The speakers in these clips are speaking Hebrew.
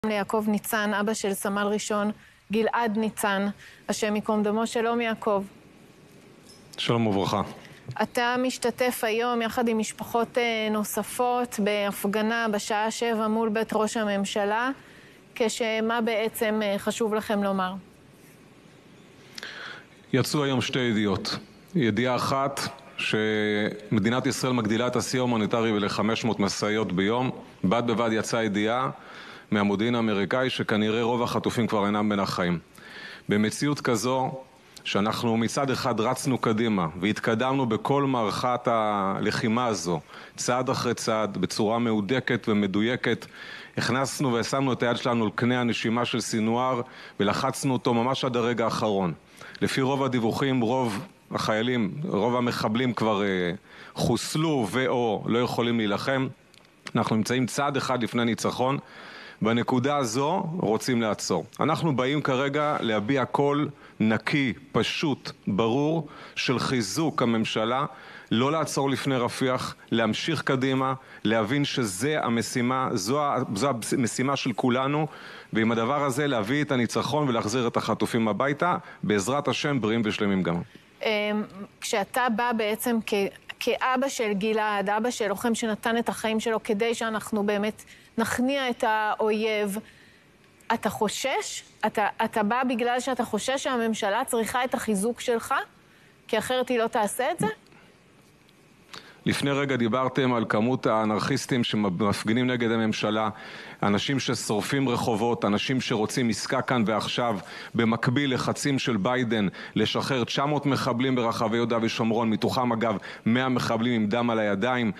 ליעקב ניצן, אבא של סמל ראשון גלעד ניצן, השם ייקום דמו. שלום יעקב. שלום וברכה. אתה משתתף היום יחד עם משפחות נוספות בהפגנה בשעה 7 מול בית ראש הממשלה, כשמה בעצם חשוב לכם לומר? יצאו היום שתי ידיעות. ידיעה אחת, שמדינת ישראל מגדילה את הסיוע ההומניטרי ל-500 משאיות ביום. בד בבד יצאה ידיעה מהמודיעין האמריקאי שכנראה רוב החטופים כבר אינם בין החיים. במציאות כזו שאנחנו מצד אחד רצנו קדימה והתקדמנו בכל מערכת הלחימה הזו, צעד אחרי צעד, בצורה מהודקת ומדויקת, הכנסנו ושמנו את היד שלנו על קנה הנשימה של סינואר ולחצנו אותו ממש עד הרגע האחרון. לפי רוב הדיווחים, רוב החיילים, רוב המחבלים כבר חוסלו ואו לא יכולים להילחם. אנחנו נמצאים צעד אחד לפני ניצחון. בנקודה הזו רוצים לעצור. אנחנו באים כרגע להביע קול נקי, פשוט, ברור, של חיזוק הממשלה, לא לעצור לפני רפיח, להמשיך קדימה, להבין שזה המשימה, זו המשימה של כולנו, ועם הדבר הזה להביא את הניצחון ולהחזיר את החטופים הביתה, בעזרת השם בריאים ושלמים גם. כשאתה בא בעצם כאבא של גלעד, אבא של לוחם שנתן את החיים שלו כדי שאנחנו באמת נכניע את האויב, אתה חושש? אתה בא בגלל שאתה חושש שהממשלה צריכה את החיזוק שלך? כי אחרת היא לא תעשה את זה? לפני רגע דיברתם על כמות האנרכיסטים שמפגינים נגד הממשלה, אנשים ששורפים רחובות, אנשים שרוצים עסקה כאן ועכשיו, במקביל לחצים של ביידן לשחרר 900 מחבלים ברחבי יהודה ושומרון, מתוכם אגב 100 מחבלים עם דם על הידיים,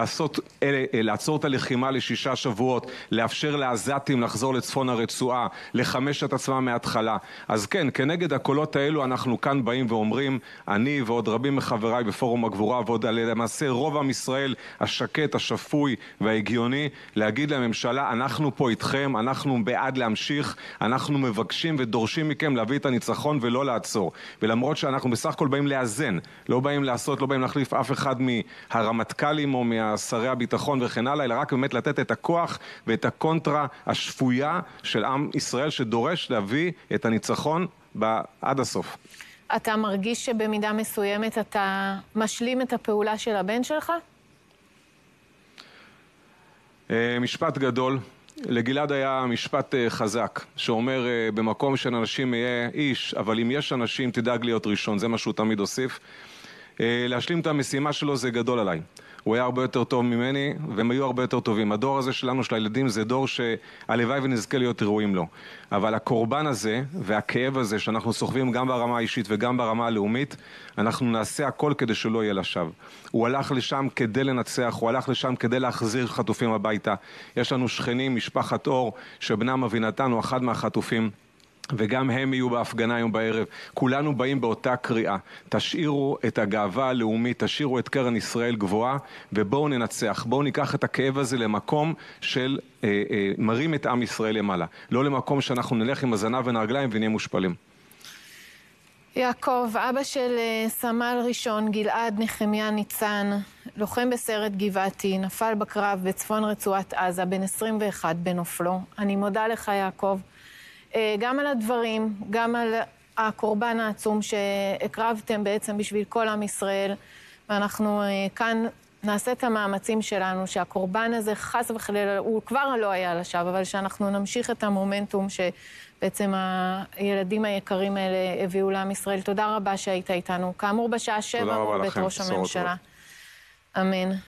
לעצור את הלחימה ל6 שבועות, לאפשר לעזתים לחזור לצפון הרצועה, לחמש את עצמם מההתחלה. אז כן, כנגד הקולות האלו אנחנו כאן באים ואומרים, אני ועוד רבים מחבריי בפורום הגבורה ועוד למעשה רוב עם ישראל השקט, השפוי וההגיוני, להגיד לממשלה, אנחנו פה איתכם, אנחנו בעד להמשיך, אנחנו מבקשים ודורשים מכם להביא את הניצחון ולא לעצור. ולמרות שאנחנו בסך הכל באים לאזן, לא באים לעשות, לא באים להחליף אף אחד מהרמטכ"לים או מהשרי הביטחון וכן הלאה, אלא רק באמת לתת את הכוח ואת הקונטרה השפויה של עם ישראל שדורש להביא את הניצחון עד הסוף. אתה מרגיש שבמידה מסוימת אתה משלים את הפעולה של הבן שלך? משפט גדול. לגלעד היה משפט חזק, שאומר במקום של אנשים יהיה איש, אבל אם יש אנשים תדאג להיות ראשון, זה מה שהוא תמיד הוסיף. להשלים את המשימה שלו זה גדול עליי. הוא היה הרבה יותר טוב ממני, והם היו הרבה יותר טובים. הדור הזה שלנו, של הילדים, זה דור שהלוואי ונזכה להיות ראויים לו. אבל הקורבן הזה והכאב הזה שאנחנו סוחבים גם ברמה האישית וגם ברמה הלאומית, אנחנו נעשה הכל כדי שלא יהיה לשווא. הוא הלך לשם כדי לנצח, הוא הלך לשם כדי להחזיר חטופים הביתה. יש לנו שכנים, משפחת אור, שבנם אבינתן הוא אחד מהחטופים. וגם הם יהיו בהפגנה היום בערב. כולנו באים באותה קריאה. תשאירו את הגאווה הלאומית, תשאירו את קרן ישראל גבוהה, ובואו ננצח. בואו ניקח את הכאב הזה למקום של מרים את עם ישראל למעלה. לא למקום שאנחנו נלך עם הזנב ונרגליים ונהיה מושפלים. יעקב, אבא של סמל ראשון גלעד נחמיה ניצן, לוחם בסיירת גבעתי, נפל בקרב בצפון רצועת עזה, בן 21 בנופלו. אני מודה לך יעקב. גם על הדברים, גם על הקורבן העצום שהקרבתם בעצם בשביל כל עם ישראל, ואנחנו כאן נעשה את המאמצים שלנו, שהקורבן הזה חס וחלילה, הוא כבר לא היה לשווא, אבל שאנחנו נמשיך את המומנטום שבעצם הילדים היקרים האלה הביאו לעם ישראל. תודה רבה שהיית איתנו. כאמור בשעה 7 בית ראש הממשלה. אמן.